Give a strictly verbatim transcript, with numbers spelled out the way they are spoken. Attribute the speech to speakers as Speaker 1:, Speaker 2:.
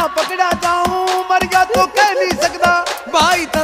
Speaker 1: पकड़ा जाऊं मर गया तो कह नहीं सकता भाई।